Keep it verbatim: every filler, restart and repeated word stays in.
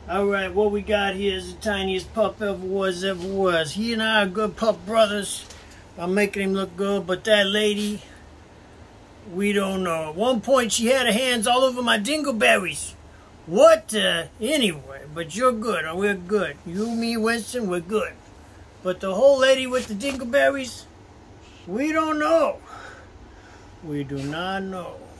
Alright, what we got here is the tiniest pup ever was, ever was. He and I are good pup brothers. I'm making him look good, but that lady, we don't know. At one point, she had her hands all over my dingleberries. What? Uh, anyway, but you're good, or we're good. You, me, Winston, we're good. But the whole lady with the dingleberries, we don't know. We do not know.